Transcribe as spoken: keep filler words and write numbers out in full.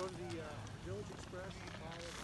on the uh, Village Express, you buy it